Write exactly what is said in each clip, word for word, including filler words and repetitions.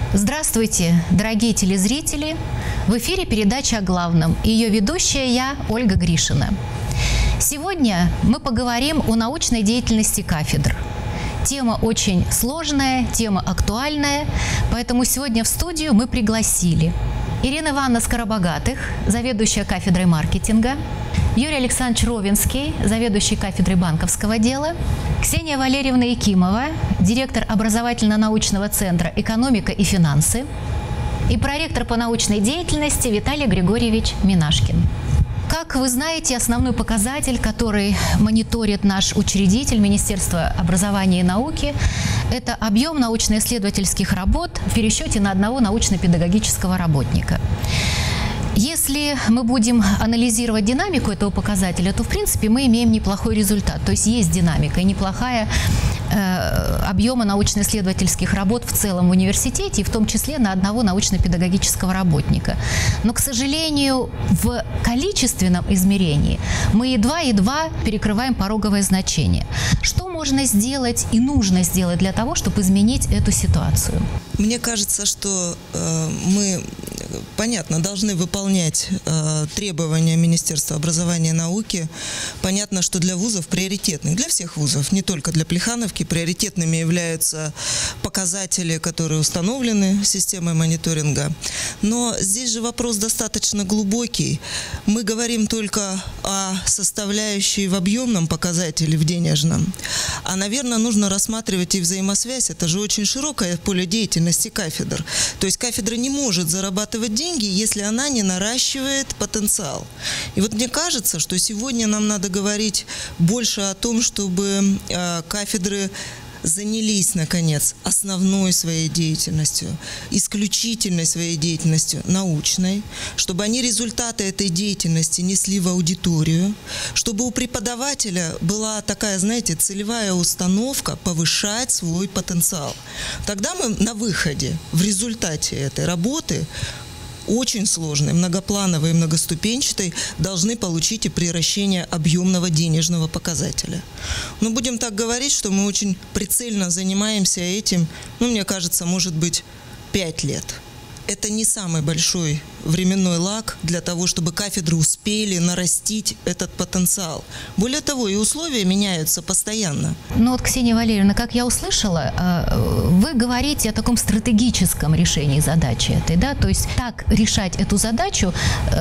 Здравствуйте, дорогие телезрители! В эфире передача о главном. Ее ведущая я, Ольга Гришина. Сегодня мы поговорим о научной деятельности кафедр. Тема очень сложная, тема актуальная, поэтому сегодня в студию мы пригласили Ирину Ивановну Скоробогатых, заведующая кафедрой маркетинга, Юрий Александрович Ровенский, заведующий кафедрой банковского дела, Ксения Валерьевна Якимова, директор образовательно-научного центра «Экономика и финансы», и проректор по научной деятельности Виталий Григорьевич Минашкин. Как вы знаете, основной показатель, который мониторит наш учредитель Министерства образования и науки, это объем научно-исследовательских работ в пересчете на одного научно-педагогического работника. Если мы будем анализировать динамику этого показателя, то, в принципе, мы имеем неплохой результат. То есть есть динамика и неплохая э, объема научно-исследовательских работ в целом в университете, и в том числе на одного научно-педагогического работника. Но, к сожалению, в количественном измерении мы едва-едва перекрываем пороговое значение. Что можно сделать и нужно сделать для того, чтобы изменить эту ситуацию? Мне кажется, что э, мы, понятно, должны выполнять э, требования Министерства образования и науки. Понятно, что для вузов приоритетных, для всех вузов, не только для Плехановки, приоритетными являются показатели, которые установлены системой мониторинга. Но здесь же вопрос достаточно глубокий. Мы говорим только о составляющей в объемном показателе, в денежном. А, наверное, нужно рассматривать и взаимосвязь. Это же очень широкое поле деятельности кафедр. То есть кафедра не может зарабатывать деньги, если она не наращивает потенциал. И вот мне кажется, что сегодня нам надо говорить больше о том, чтобы э, кафедры занялись, наконец, основной своей деятельностью, исключительной своей деятельностью научной, чтобы они результаты этой деятельности несли в аудиторию, чтобы у преподавателя была такая, знаете, целевая установка повышать свой потенциал. Тогда мы на выходе, в результате этой работы, очень сложной, многоплановой и многоступенчатой, должны получить и приращение объемного денежного показателя. Но будем так говорить, что мы очень прицельно занимаемся этим, ну, мне кажется, может быть, пять лет. Это не самый большой временной лаг для того, чтобы кафедры успели нарастить этот потенциал. Более того, и условия меняются постоянно. Ну вот, Ксения Валерьевна, как я услышала, вы говорите о таком стратегическом решении задачи этой, да? То есть так решать эту задачу,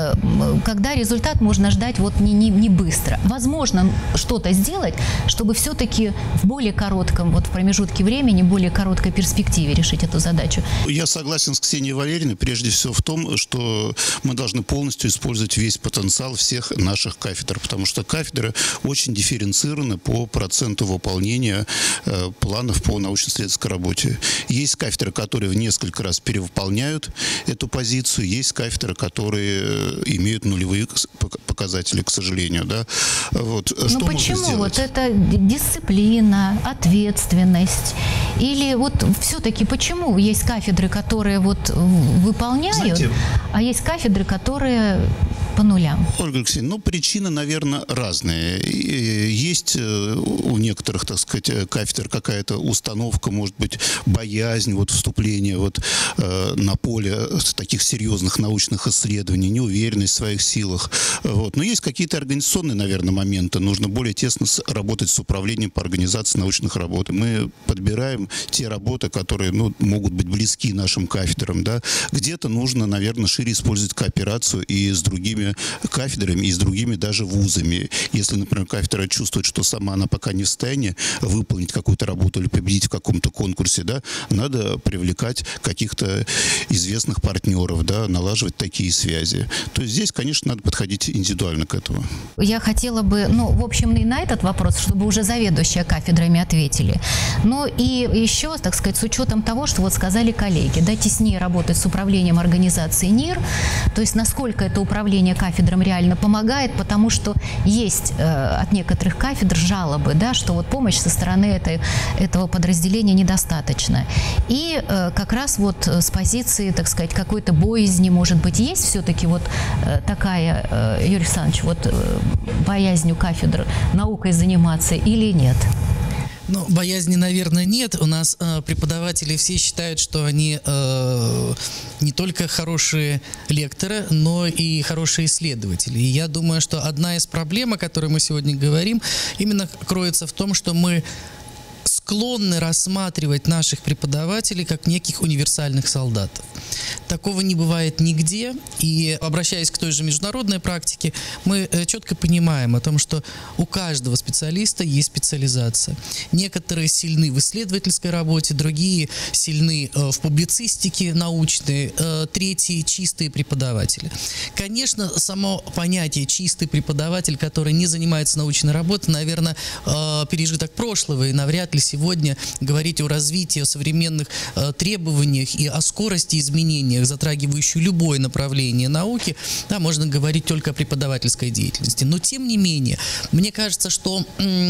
когда результат можно ждать вот не, не, не быстро. Возможно что-то сделать, чтобы все-таки в более коротком вот в промежутке времени, более короткой перспективе решить эту задачу. Я согласен с Ксенией Валерьевной прежде всего в том, что мы должны полностью использовать весь потенциал всех наших кафедр, потому что кафедры очень дифференцированы по проценту выполнения э, планов по научно-исследовательской работе. Есть кафедры, которые в несколько раз перевыполняют эту позицию, есть кафедры, которые имеют нулевые показатели, к сожалению. Да? Вот. Но почему? Вот это дисциплина, ответственность, или вот все-таки почему есть кафедры, которые вот выполняют, знаете, а есть кафедры, которые по нулям? Ольга Алексеевна, ну, причины, наверное, разные. Есть у некоторых, так сказать, кафедр какая-то установка, может быть, боязнь вот, вступления вот, э, на поле таких серьезных научных исследований, неуверенность в своих силах. Вот. Но есть какие-то организационные, наверное, моменты. Нужно более тесно работать с управлением по организации научных работ. Мы подбираем те работы, которые ну, могут быть близки нашим кафедрам. Да? Где-то нужно, наверное, шире использовать кооперацию и с другими кафедрами, и с другими даже вузами. Если, например, кафедра чувствует, что сама она пока не в состоянии выполнить какую-то работу или победить в каком-то конкурсе, да, надо привлекать каких-то известных партнеров, да, налаживать такие связи. То есть здесь, конечно, надо подходить индивидуально к этому. Я хотела бы, ну, в общем, и на этот вопрос, чтобы уже заведующие кафедрами ответили. Но и еще, так сказать, с учетом того, что вот сказали коллеги, да, теснее работать с управлением организации НИР, то есть насколько это управление кафедрам реально помогает, потому что есть э, от некоторых кафедр жалобы, да, что вот помощь со стороны этой, этого подразделения недостаточно. И э, как раз вот с позиции, так сказать, какой-то боязни, может быть, есть все-таки вот э, такая, э, Юрий Александрович, вот э, боязнь у кафедр наукой заниматься или нет? Ну, боязни, наверное, нет. У нас э, преподаватели все считают, что они э, не только хорошие лекторы, но и хорошие исследователи. И я думаю, что одна из проблем, о которой мы сегодня говорим, именно кроется в том, что мы склонны рассматривать наших преподавателей как неких универсальных солдатов. Такого не бывает нигде. И, обращаясь к той же международной практике, мы четко понимаем о том, что у каждого специалиста есть специализация. Некоторые сильны в исследовательской работе, другие сильны в публицистике научной, третьи – чистые преподаватели. Конечно, само понятие «чистый преподаватель», который не занимается научной работой, наверное, пережиток прошлого, и навряд ли сегодня говорить о развитии, о современных требованиях и о скорости изменений, затрагивающих любое направление науки, да, можно говорить только о преподавательской деятельности. Но, тем не менее, мне кажется, что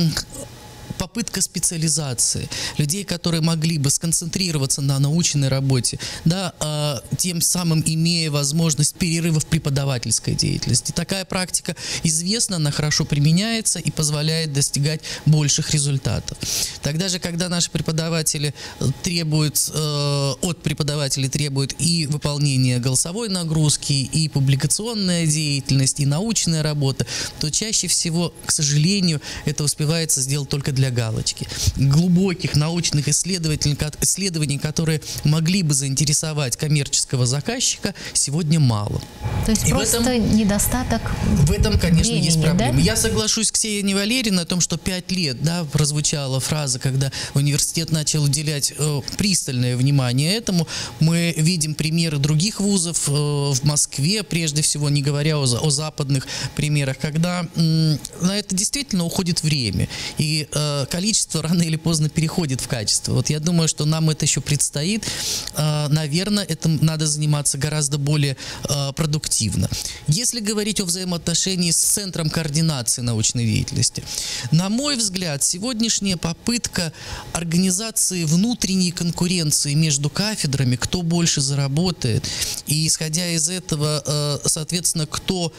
попытка специализации людей, которые могли бы сконцентрироваться на научной работе, да, э, тем самым имея возможность перерыва в преподавательской деятельности. Такая практика известна, она хорошо применяется и позволяет достигать больших результатов. Тогда же, когда наши преподаватели требуют, э, от преподавателей требуют и выполнения голосовой нагрузки, и публикационная деятельность, и научная работа, то чаще всего, к сожалению, это успевается сделать только для галочки. Глубоких научных исследований, исследований, которые могли бы заинтересовать коммерческого заказчика, сегодня мало. То есть и просто в этом, недостаток В этом, конечно, времени, есть проблема. Да? Я соглашусь с Ксенией Валерьевной о том, что пять лет, да, прозвучала фраза, когда университет начал уделять э, пристальное внимание этому. Мы видим примеры других вузов э, в Москве, прежде всего, не говоря о, о западных примерах, когда э, на это действительно уходит время. И э, количество рано или поздно переходит в качество. Вот я думаю, что нам это еще предстоит. Наверное, этим надо заниматься гораздо более продуктивно. Если говорить о взаимоотношении с Центром координации научной деятельности, на мой взгляд, сегодняшняя попытка организации внутренней конкуренции между кафедрами, кто больше заработает, и исходя из этого, соответственно, кто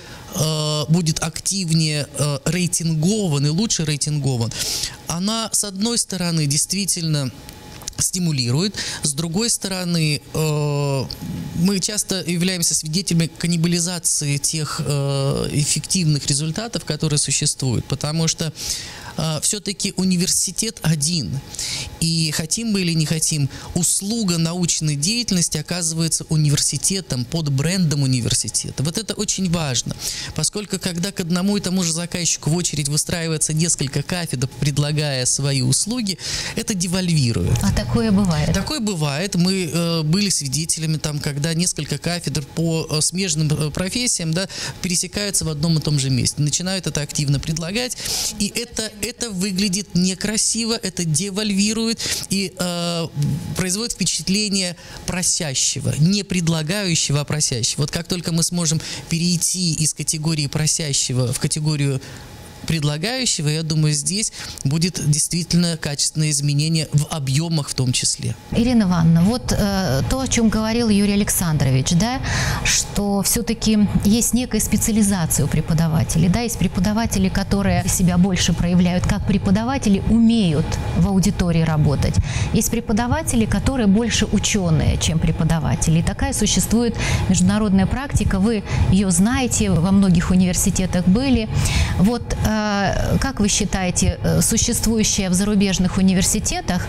будет активнее рейтингован и лучше рейтингован, она, с одной стороны, действительно стимулирует, с другой стороны, э, мы часто являемся свидетелями каннибализации тех э, эффективных результатов, которые существуют, потому что э, все-таки университет один, и хотим мы или не хотим, услуга научной деятельности оказывается университетом, под брендом университета. Вот это очень важно, поскольку когда к одному и тому же заказчику в очередь выстраивается несколько кафедр, предлагая свои услуги, это девальвирует. А такое бывает? Такое бывает. Мы э, были свидетелями, там, когда несколько кафедр по э, смежным э, профессиям, да, пересекаются в одном и том же месте. Начинают это активно предлагать, и это, это выглядит некрасиво, это девальвирует и э, производит впечатление просящего, не предлагающего, а просящего. Вот как только мы сможем перейти из категории просящего в категорию предлагающего, я думаю, здесь будет действительно качественное изменение в объемах в том числе. Ирина Ивановна, вот э, то, о чем говорил Юрий Александрович, да, что все-таки есть некая специализация у преподавателей, да, есть преподаватели, которые себя больше проявляют как преподаватели, умеют в аудитории работать. Есть преподаватели, которые больше ученые, чем преподаватели. И такая существует международная практика, вы ее знаете, во многих университетах были. Вот как вы считаете, существующая в зарубежных университетах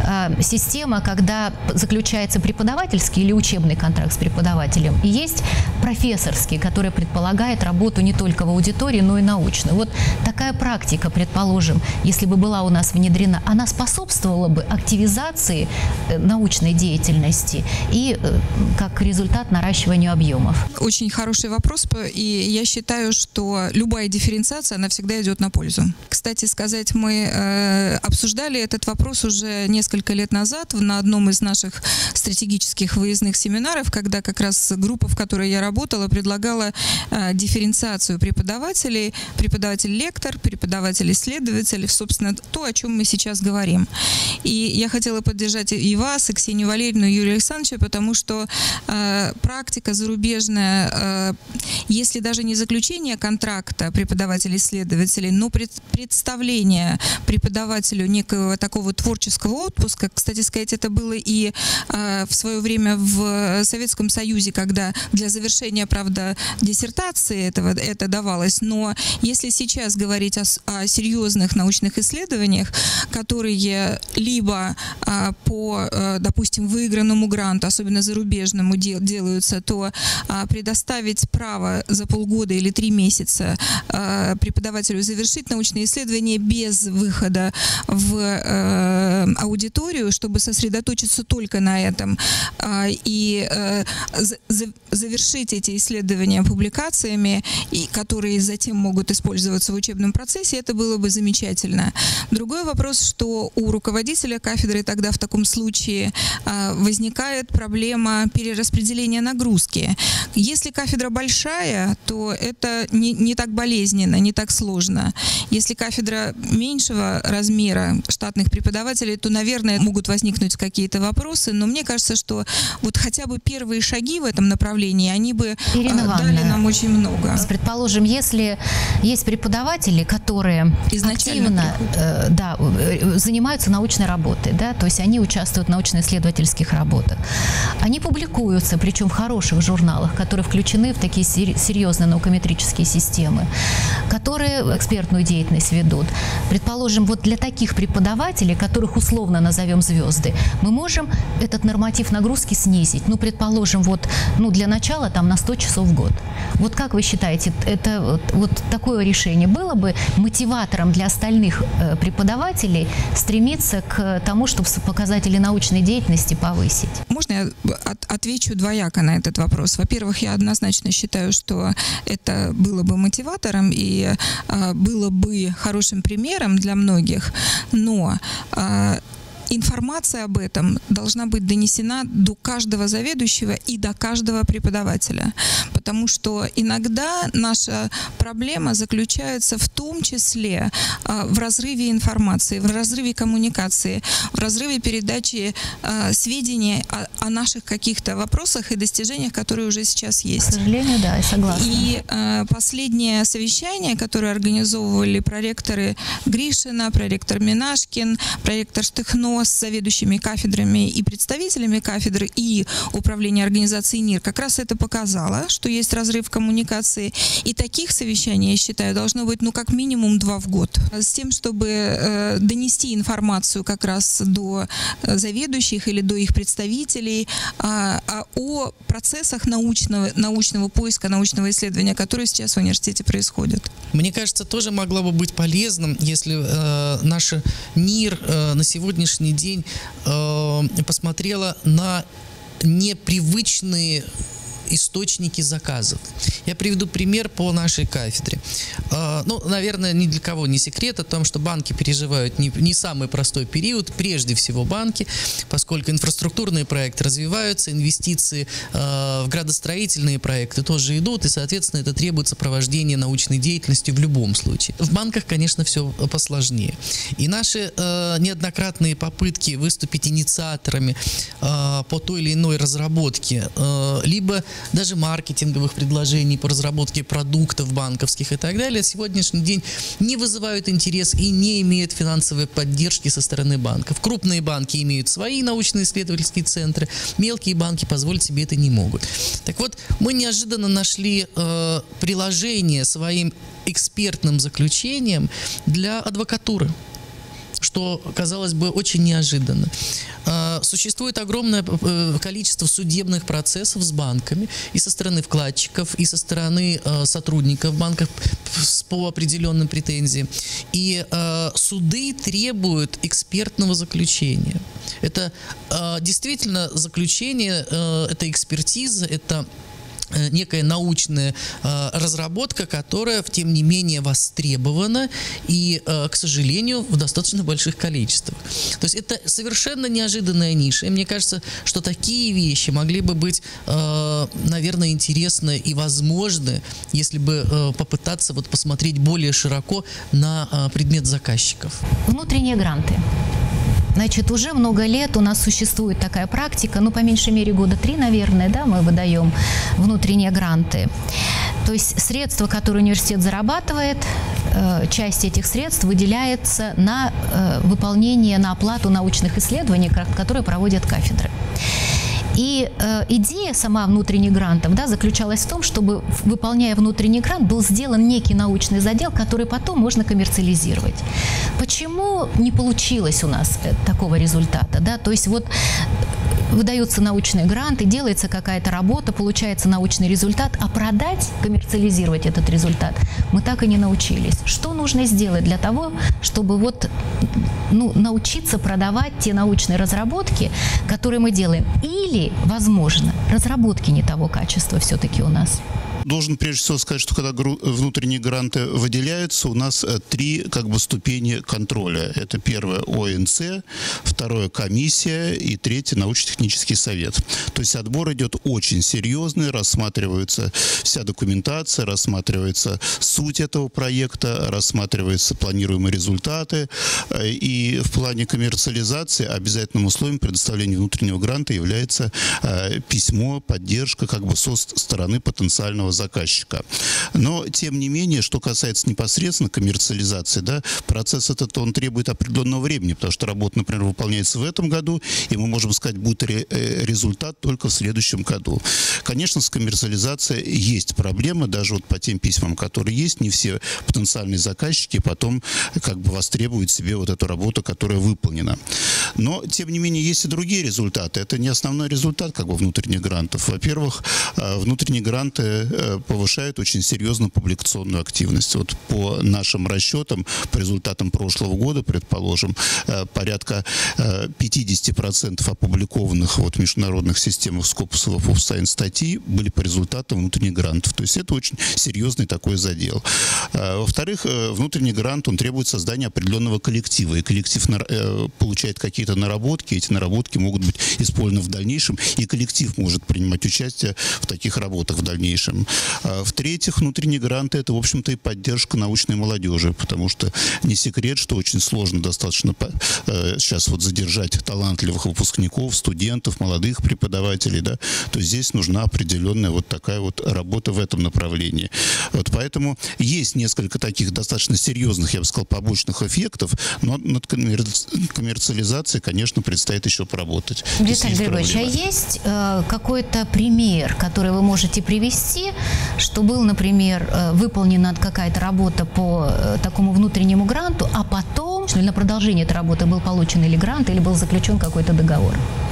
система, когда заключается преподавательский или учебный контракт с преподавателем, и есть профессорский, который предполагает работу не только в аудитории, но и научную. Вот такая практика, предположим, если бы была у нас внедрена, она способствовала бы активизации научной деятельности и, как результат, наращиванию объемов? Очень хороший вопрос, и я считаю, что любая дифференциация, она всегда идет на пользу. Кстати сказать, мы э, обсуждали этот вопрос уже несколько лет назад на одном из наших стратегических выездных семинаров, когда как раз группа, в которой я работала, предлагала э, дифференциацию преподавателей, преподаватель-лектор, преподаватель-исследователь, собственно, то, о чем мы сейчас говорим. И я хотела поддержать и вас, и Ксению Валерьевну, и Юрия Александровича, потому что э, практика зарубежная, э, если даже не заключение контракта преподаватель-исследователь, исследователей, но представление преподавателю некого такого творческого отпуска, кстати сказать, это было и э, в свое время в Советском Союзе, когда для завершения, правда, диссертации этого, это давалось, но если сейчас говорить о, о серьезных научных исследованиях, которые либо э, по, э, допустим, выигранному гранту, особенно зарубежному, дел, делаются, то э, предоставить право за полгода или три месяца э, преподавателю завершить научное исследование без выхода в э, аудиторию, чтобы сосредоточиться только на этом э, и э, за, завершить эти исследования публикациями, и, которые затем могут использоваться в учебном процессе, это было бы замечательно. Другой вопрос, что у руководителя кафедры тогда в таком случае э, возникает проблема перераспределения нагрузки. Если кафедра большая, то это не, не так болезненно, не так сложно. Если кафедра меньшего размера штатных преподавателей, то, наверное, могут возникнуть какие-то вопросы, но мне кажется, что вот хотя бы первые шаги в этом направлении, они бы Ирина дали Ивановна, нам очень много. Предположим, если есть преподаватели, которые изначально активно э, да, занимаются научной работой, да, то есть они участвуют в научно-исследовательских работах, они публикуются, причем в хороших журналах, которые включены в такие серьезные наукометрические системы, которые экспертную деятельность ведут. Предположим, вот для таких преподавателей, которых условно назовем звезды, мы можем этот норматив нагрузки снизить. Ну, предположим, вот, ну, для начала там на сто часов в год. Вот как вы считаете, это вот, вот такое решение было бы мотиватором для остальных э, преподавателей стремиться к тому, чтобы показатели научной деятельности повысить? Можно я от, отвечу двояко на этот вопрос? Во-первых, я однозначно считаю, что это было бы мотиватором и э, было бы хорошим примером для многих, но э, информация об этом должна быть донесена до каждого заведующего и до каждого преподавателя, потому что иногда наша проблема заключается в том числе э, в разрыве информации, в разрыве коммуникации, в разрыве передачи э, сведений о, о наших каких-то вопросах и достижениях, которые уже сейчас есть. К сожалению, да, я согласна. И э, последнее совещание, которое организовывали проректоры Гришина, проректор Минашкин, проректор Штыхно, с заведующими кафедрами и представителями кафедры и управления организацией НИР, как раз это показало, что есть разрыв коммуникации. И таких совещаний, я считаю, должно быть ну как минимум два в год. С тем, чтобы э, донести информацию как раз до заведующих или до их представителей э, о процессах научного, научного поиска, научного исследования, которые сейчас в университете происходят. Мне кажется, тоже могло бы быть полезным, если э, наша НИР э, на сегодняшний день э, посмотрела на непривычные источники заказов. Я приведу пример по нашей кафедре. Э, ну, наверное, ни для кого не секрет о том, что банки переживают не, не самый простой период, прежде всего банки, поскольку инфраструктурные проекты развиваются, инвестиции э, в градостроительные проекты тоже идут, и, соответственно, это требует сопровождения научной деятельности в любом случае. В банках, конечно, все посложнее. И наши э, неоднократные попытки выступить инициаторами э, по той или иной разработке, э, либо даже маркетинговых предложений по разработке продуктов банковских и так далее, сегодняшний день не вызывают интерес и не имеют финансовой поддержки со стороны банков. Крупные банки имеют свои научно-исследовательские центры, мелкие банки позволить себе это не могут. Так вот, мы неожиданно нашли э, приложение своим экспертным заключением для адвокатуры, что, казалось бы, очень неожиданно. Существует огромное количество судебных процессов с банками и со стороны вкладчиков, и со стороны сотрудников банков по определенным претензиям. И суды требуют экспертного заключения. Это действительно заключение, это экспертиза, это некая научная э, разработка, которая, тем не менее, востребована и, э, к сожалению, в достаточно больших количествах. То есть это совершенно неожиданная ниша. И мне кажется, что такие вещи могли бы быть, э, наверное, интересны и возможны, если бы э, попытаться вот посмотреть более широко на э, предмет заказчиков. Внутренние гранты. Значит, уже много лет у нас существует такая практика, ну, по меньшей мере, года три, наверное, да, мы выдаем внутренние гранты. То есть средства, которые университет зарабатывает, э, часть этих средств выделяется на э, выполнение, на оплату научных исследований, которые проводят кафедры. И э, идея сама внутренних грантов, да, заключалась в том, чтобы, выполняя внутренний грант, был сделан некий научный задел, который потом можно коммерциализировать. Почему не получилось у нас такого результата? Да? То есть вот выдаются научные гранты, делается какая-то работа, получается научный результат, а продать, коммерциализировать этот результат мы так и не научились. Что нужно сделать для того, чтобы вот, ну, научиться продавать те научные разработки, которые мы делаем? Или, возможно, разработки не того качества все-таки у нас? Должен прежде всего сказать, что когда внутренние гранты выделяются, у нас три как бы ступени контроля. Это первое О Н Ц, второе комиссия и третье научно-технический совет. То есть отбор идет очень серьезный, рассматривается вся документация, рассматривается суть этого проекта, рассматриваются планируемые результаты. И в плане коммерциализации обязательным условием предоставления внутреннего гранта является письмо, поддержка как бы со стороны потенциального заказчика. Но, тем не менее, что касается непосредственно коммерциализации, да, процесс этот, он требует определенного времени, потому что работа, например, выполняется в этом году, и мы можем сказать, будет ре результат только в следующем году. Конечно, с коммерциализацией есть проблемы, даже вот по тем письмам, которые есть, не все потенциальные заказчики потом как бы востребуют себе вот эту работу, которая выполнена. Но, тем не менее, есть и другие результаты. Это не основной результат как бы внутренних грантов. Во-первых, внутренние гранты повышают очень серьезно публикационную активность. Вот по нашим расчетам, по результатам прошлого года, предположим, порядка пятьдесят процентов опубликованных вот в международных системах Scopus и Web of Science статей были по результатам внутренних грантов. То есть это очень серьезный такой задел. Во-вторых, внутренний грант, он требует создания определенного коллектива. И коллектив получает какие-то наработки, эти наработки могут быть использованы в дальнейшем, и коллектив может принимать участие в таких работах в дальнейшем. В-третьих, внутренние гранты – это, в общем-то, и поддержка научной молодежи, потому что не секрет, что очень сложно достаточно сейчас вот задержать талантливых выпускников, студентов, молодых преподавателей, да, то здесь нужна определенная вот такая вот работа в этом направлении. Вот поэтому есть несколько таких достаточно серьезных, я бы сказал, побочных эффектов, но над коммерциализацией, конечно, предстоит еще поработать. Виталий Григорьевич, а есть э, какой-то пример, который вы можете привести, что был, например, выполнена какая-то работа по такому внутреннему гранту, а потом на продолжение этой работы был получен или грант, или был заключен какой-то договор?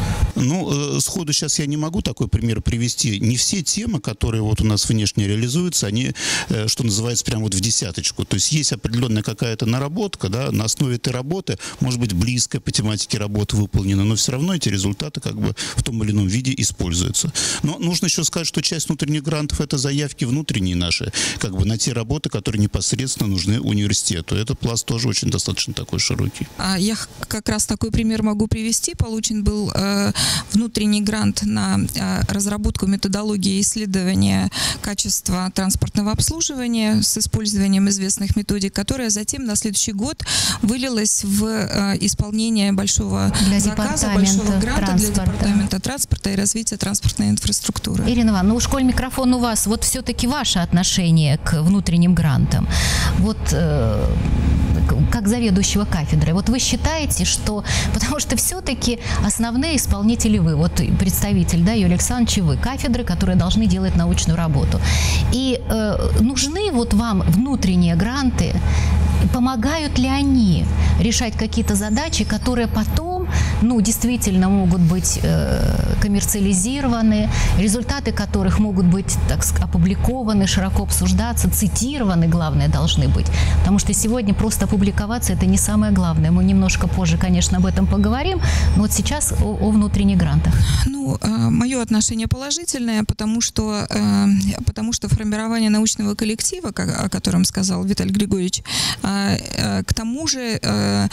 Ну, сходу сейчас я не могу такой пример привести. Не все темы, которые вот у нас внешне реализуются, они, что называется, прям вот в десяточку. То есть есть определенная какая-то наработка, да, на основе этой работы, может быть, близкая по тематике работа выполнена, но все равно эти результаты как бы в том или ином виде используются. Но нужно еще сказать, что часть внутренних грантов – это заявки внутренние наши, как бы на те работы, которые непосредственно нужны университету. Этот пласт тоже очень достаточно такой широкий. Я как раз такой пример могу привести. Получен был э, внутренний грант на э, разработку методологии исследования качества транспортного обслуживания с использованием известных методик, которая затем на следующий год вылилась в э, исполнение большого для заказа, большого гранта транспорта. для департамента транспорта и развития транспортной инфраструктуры. Ирина Ивановна, ну уж коль микрофон у вас, вот все-таки ваше отношение к внутренним грантам. Вот э, как заведующего кафедрой. Вот вы считаете, что... Потому что все-таки основные исполнители вы, вот представитель, да, Юрий Александрович, вы, кафедры, которые должны делать научную работу. И э, нужны вот вам внутренние гранты? Помогают ли они решать какие-то задачи, которые потом, ну, действительно могут быть э, коммерциализированы, результаты которых могут быть, так сказать, опубликованы, широко обсуждаться, цитированы, главное, должны быть. Потому что сегодня просто опубликоваться – это не самое главное. Мы немножко позже, конечно, об этом поговорим, но вот сейчас о, о внутренних грантах. Ну, э, мое отношение положительное, потому что, э, потому что формирование научного коллектива, как, о котором сказал Виталий Григорьевич, э, э, к тому же э,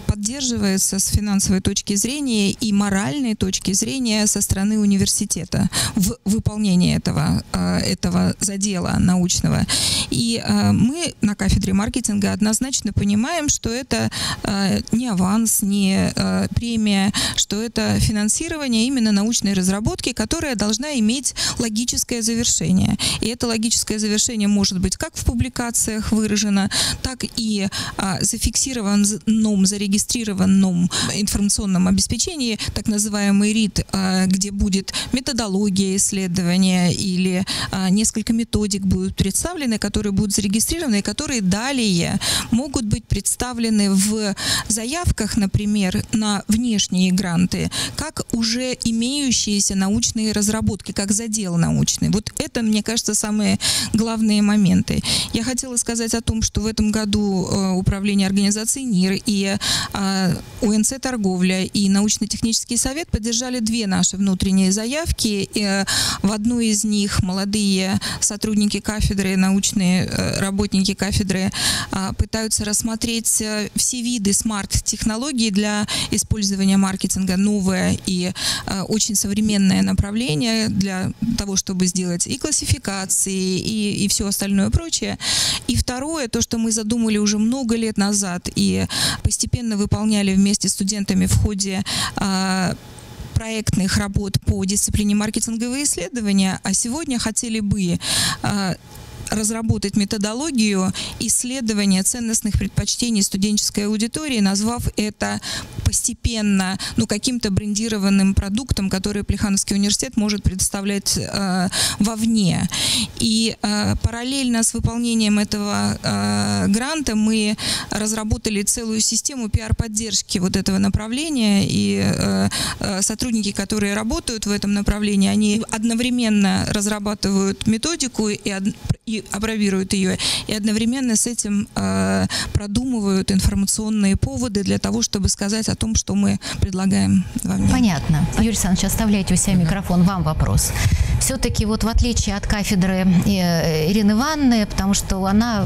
поддерживается с финансовой точки зрения и моральной точки зрения со стороны университета в выполнении этого, этого задела научного. И мы на кафедре маркетинга однозначно понимаем, что это не аванс, не премия, что это финансирование именно научной разработки, которая должна иметь логическое завершение. И это логическое завершение может быть как в публикациях выражено, так и зафиксированном, зарегистрированном информационном обеспечении, так называемый РИТ, где будет методология исследования или несколько методик будут представлены, которые будут зарегистрированы и которые далее могут быть представлены в заявках, например, на внешние гранты, как уже имеющиеся научные разработки, как задел научный. Вот это, мне кажется, самые главные моменты. Я хотела сказать о том, что в этом году Управление организаций НИР и УНЦ «Торговля» и научно-технический совет поддержали две наши внутренние заявки. В одной из них молодые сотрудники кафедры, научные работники кафедры пытаются рассмотреть все виды смарт-технологий для использования маркетинга, новое и очень современное направление для того, чтобы сделать и классификации, и, и все остальное прочее. И второе, то, что мы задумали уже много лет назад и постепенно выполняли вместе с студентами в ходе а, проектных работ по дисциплине маркетинговые исследования, а сегодня хотели бы а, разработать методологию исследования ценностных предпочтений студенческой аудитории, назвав это постепенно, ну, каким-то брендированным продуктом, который Плехановский университет может предоставлять э, вовне. И э, параллельно с выполнением этого э, гранта мы разработали целую систему пиар-поддержки вот этого направления, и э, э, сотрудники, которые работают в этом направлении, они одновременно разрабатывают методику и, и апробируют ее, и одновременно с этим э, продумывают информационные поводы для того, чтобы сказать о том, что мы предлагаем вам. Понятно. Юрий Александрович, оставляйте у себя микрофон. Вам вопрос. Все-таки вот в отличие от кафедры Ирины Ивановны, потому что она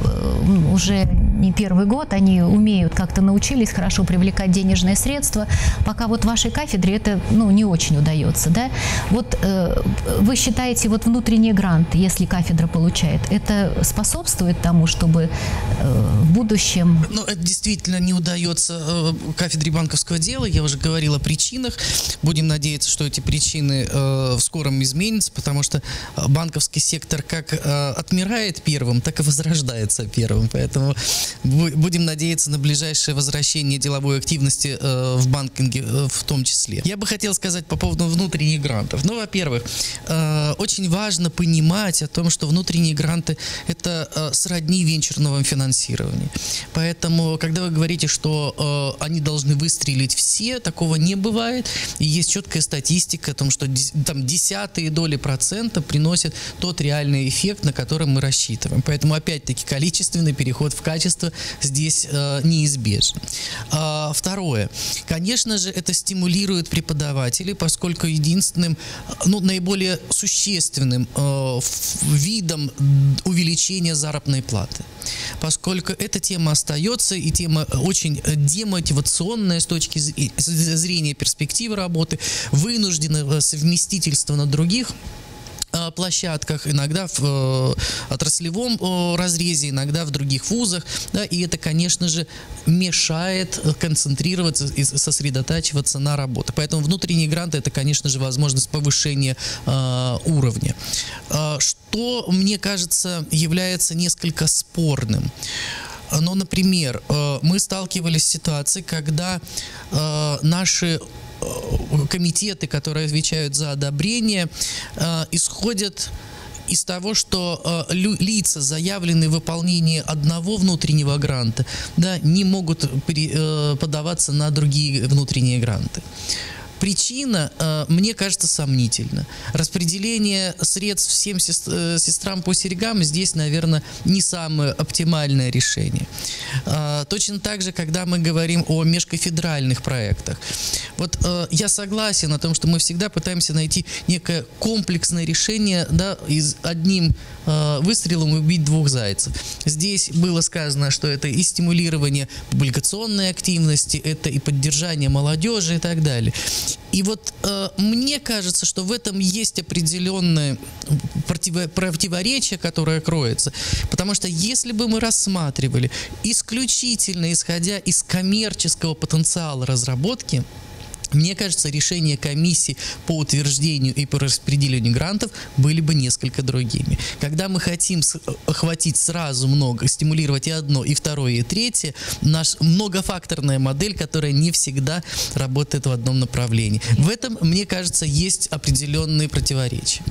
уже не первый год, они умеют, как-то научились хорошо привлекать денежные средства, пока вот в вашей кафедре это, ну, не очень удается, да? Вот э, вы считаете, вот внутренние гранты, если кафедра получает, это способствует тому, чтобы э, в будущем... Ну, это действительно не удается э, кафедре банковского дела, я уже говорила о причинах, будем надеяться, что эти причины э, в скором изменятся, потому что банковский сектор как э, отмирает первым, так и возрождается первым, поэтому будем надеяться на ближайшее возвращение деловой активности э, в банкинге э, в том числе. Я бы хотел сказать по поводу внутренних грантов. Ну, во-первых, э, очень важно понимать о том, что внутренние гранты – это э, сродни венчурному финансированию. Поэтому, когда вы говорите, что э, они должны выстрелить все, такого не бывает. И есть четкая статистика о том, что там десятые доли процента приносят тот реальный эффект, на который мы рассчитываем. Поэтому, опять-таки, количественный переход в качество здесь э, неизбежен. А, второе. Конечно же, это стимулирует преподавателей, поскольку единственным, ну, наиболее существенным э, видом увеличения заработной платы. Поскольку эта тема остается, и тема очень демотивационная с точки зрения перспективы работы, вынужденного совместительства на других площадках, иногда в э, отраслевом э, разрезе, иногда в других вузах, да, и это, конечно же, мешает концентрироваться и сосредотачиваться на работе. Поэтому внутренние гранты – это, конечно же, возможность повышения э, уровня. Э, что, мне кажется, является несколько спорным. Ну, например, э, мы сталкивались с ситуацией, когда э, наши комитеты, которые отвечают за одобрение, э, исходят из того, что э, лица, заявленные в выполнении одного внутреннего гранта, да, не могут при, э, подаваться на другие внутренние гранты. Причина, э, мне кажется, сомнительна. Распределение средств всем сестр, сестрам по серьгам здесь, наверное, не самое оптимальное решение. Э, точно так же, когда мы говорим о межкафедральных проектах. Вот э, я согласен о том, что мы всегда пытаемся найти некое комплексное решение, да, из одним э, выстрелом убить двух зайцев. Здесь было сказано, что это и стимулирование публикационной активности, это и поддержание молодежи и так далее. И вот э, мне кажется, что в этом есть определенное противо- противоречие, которое кроется. Потому что если бы мы рассматривали исключительно исходя из коммерческого потенциала разработки, мне кажется, решения комиссии по утверждению и по распределению грантов были бы несколько другими. Когда мы хотим охватить сразу много, стимулировать и одно, и второе, и третье, наша многофакторная модель, которая не всегда работает в одном направлении. В этом, мне кажется, есть определенные противоречия.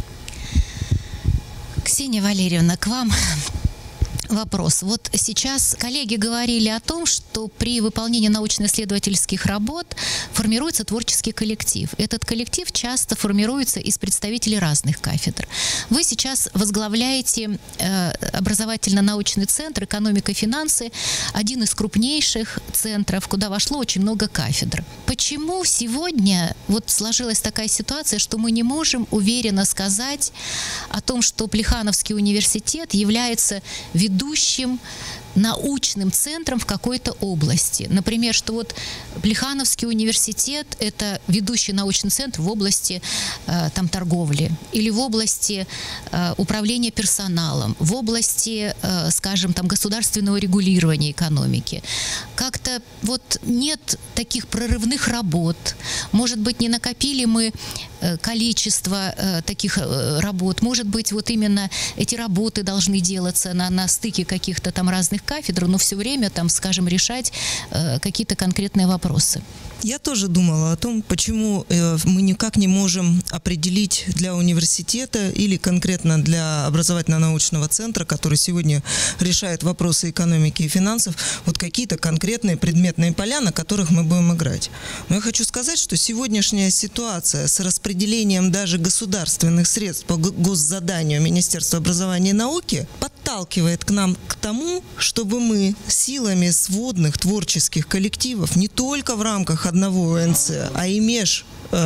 Ксения Валерьевна, к вам вопрос. Вот сейчас коллеги говорили о том, что при выполнении научно-исследовательских работ формируется творческий коллектив. Этот коллектив часто формируется из представителей разных кафедр. Вы сейчас возглавляете э, образовательно-научный центр «Экономика и финансы», один из крупнейших центров, куда вошло очень много кафедр. Почему сегодня вот сложилась такая ситуация, что мы не можем уверенно сказать о том, что Плехановский университет является ведущим ведущим научным центром в какой-то области. Например, что вот Плехановский университет – это ведущий научный центр в области э, там, торговли или в области э, управления персоналом, в области, э, скажем, там, государственного регулирования экономики. Как-то вот нет таких прорывных работ. Может быть, не накопили мы э, количество э, таких э, работ. Может быть, вот именно эти работы должны делаться на, на стыке каких-то там разных кафедр, но все время, там, скажем, решать э, какие-то конкретные вопросы. Я тоже думала о том, почему э, мы никак не можем определить для университета или конкретно для образовательно-научного центра, который сегодня решает вопросы экономики и финансов, вот какие-то конкретные предметные поля, на которых мы будем играть. Но я хочу сказать, что сегодняшняя ситуация с распределением даже государственных средств по госзаданию Министерства образования и науки подталкивает к нам к тому, чтобы мы силами сводных творческих коллективов не только в рамках одного ОНЦ, а и меж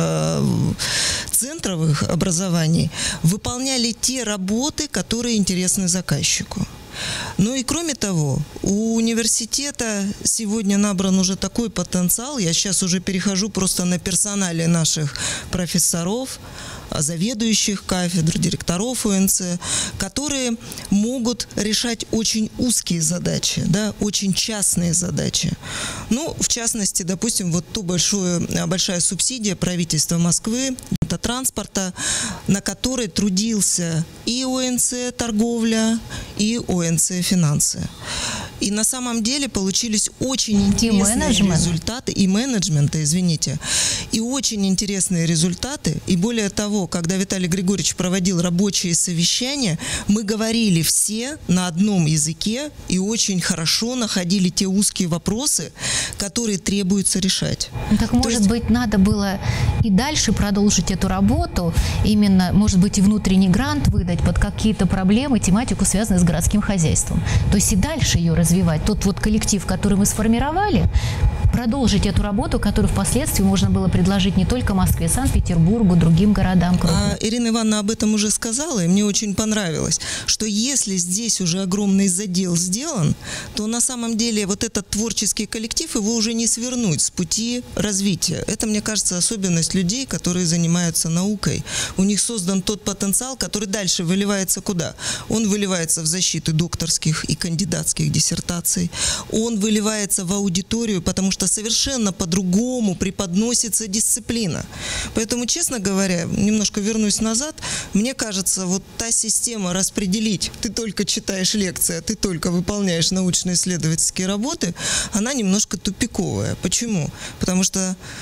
центровых образований выполняли те работы, которые интересны заказчику. Ну и кроме того, у университета сегодня набран уже такой потенциал, я сейчас уже перехожу просто на персонале наших профессоров, заведующих кафедр, директоров УНЦ, которые могут решать очень узкие задачи, да, очень частные задачи. Ну, в частности, допустим, вот ту большую, большая субсидия правительства Москвы, это транспорта, на которой трудился и ОНЦ торговля, и ОНЦ финансы. И на самом деле получились очень интересные и результаты, и менеджмента, извините, и очень интересные результаты. И более того, когда Виталий Григорьевич проводил рабочие совещания, мы говорили все на одном языке и очень хорошо находили те узкие вопросы, которые требуется решать. Так, может есть... быть, надо было и дальше продолжить эту работу, именно, может быть, и внутренний грант выдать под какие-то проблемы, тематику, связанную с городским хозяйством. То есть и дальше ее развивать. Тот вот коллектив, который мы сформировали, продолжить эту работу, которую впоследствии можно было предложить не только Москве, Санкт-Петербургу, другим городам. А Ирина Ивановна об этом уже сказала, и мне очень понравилось, что если здесь уже огромный задел сделан, то на самом деле вот этот творческий коллектив, его уже не свернуть с пути развития. Это, мне кажется, особенность людей, которые занимаются наукой. У них создан тот потенциал, который дальше выливается куда? Он выливается в защиту докторских и кандидатских диссертаций, он выливается в аудиторию, потому что совершенно по-другому преподносится дисциплина. Поэтому, честно говоря, немножко вернусь назад, мне кажется, вот та система распределить, ты только читаешь лекции, а ты только выполняешь научно-исследовательские работы, она немножко тупиковая. Почему? Потому что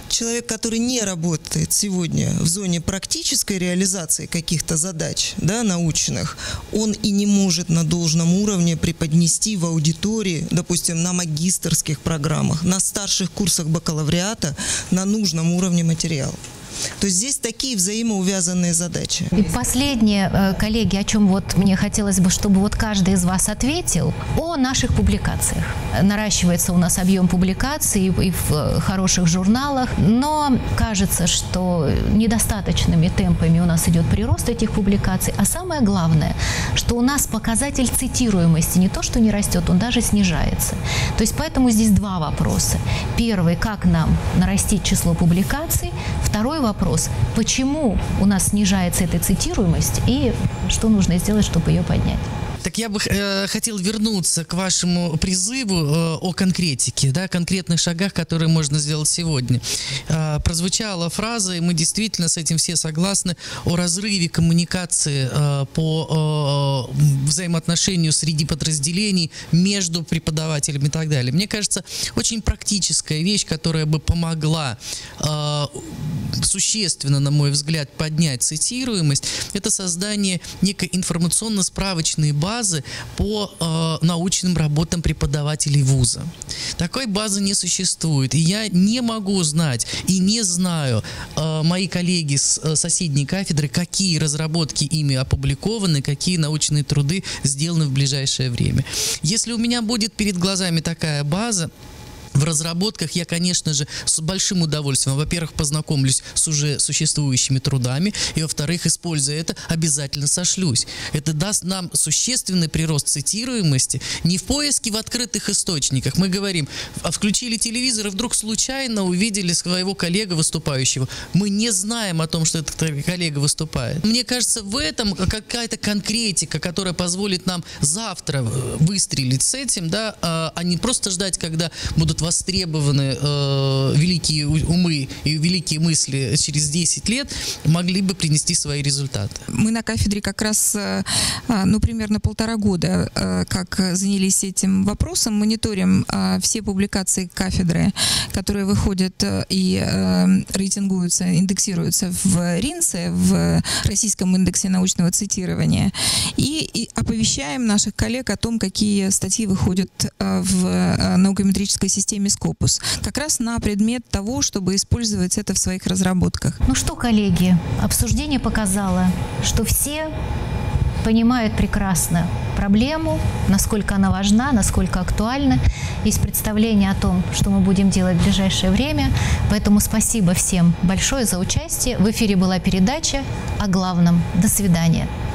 человек, который не работает сегодня в зоне практической реализации каких-то задач, да, научных, он и не может на должном уровне преподнести в аудитории, допустим, на магистерских программах, на старших курсах бакалавриата на нужном уровне материал. То есть здесь такие взаимоувязанные задачи. И последнее, коллеги, о чем вот мне хотелось бы, чтобы вот каждый из вас ответил, о наших публикациях. Наращивается у нас объем публикаций и в хороших журналах, но кажется, что недостаточными темпами у нас идет прирост этих публикаций. А самое главное, что у нас показатель цитируемости не то, что не растет, он даже снижается. То есть поэтому здесь два вопроса. Первый, как нам нарастить число публикаций? Второй вопрос, почему у нас снижается эта цитируемость и что нужно сделать, чтобы ее поднять? Так я бы э, хотел вернуться к вашему призыву э, о конкретике, да, конкретных шагах, которые можно сделать сегодня. Э, прозвучала фраза, и мы действительно с этим все согласны, о разрыве коммуникации э, по э, взаимоотношению среди подразделений между преподавателями и так далее. Мне кажется, очень практическая вещь, которая бы помогла э, существенно, на мой взгляд, поднять цитируемость, это создание некой информационно-справочной базы, базы по э, научным работам преподавателей вуза. Такой базы не существует. И я не могу знать и не знаю, э, мои коллеги с э, соседней кафедры, какие разработки ими опубликованы, какие научные труды сделаны в ближайшее время. Если у меня будет перед глазами такая база, в разработках я, конечно же, с большим удовольствием, во-первых, познакомлюсь с уже существующими трудами, и, во-вторых, используя это, обязательно сошлюсь. Это даст нам существенный прирост цитируемости не в поиске в открытых источниках. Мы говорим, а включили телевизор и вдруг случайно увидели своего коллегу выступающего. Мы не знаем о том, что этот коллега выступает. Мне кажется, в этом какая-то конкретика, которая позволит нам завтра выстрелить с этим, да, а не просто ждать, когда будут востребованы э, великие умы и великие мысли через десять лет, могли бы принести свои результаты. Мы на кафедре как раз, ну, примерно полтора года, как занялись этим вопросом, мониторим все публикации кафедры, которые выходят и рейтингуются, индексируются в РИНСе, в Российском индексе научного цитирования, и, и оповещаем наших коллег о том, какие статьи выходят в наукометрической системе Scopus, как раз на предмет того, чтобы использовать это в своих разработках. Ну что, коллеги, обсуждение показало, что все понимают прекрасно проблему, насколько она важна, насколько актуальна. Есть представление о том, что мы будем делать в ближайшее время. Поэтому спасибо всем большое за участие. В эфире была передача о главном. До свидания.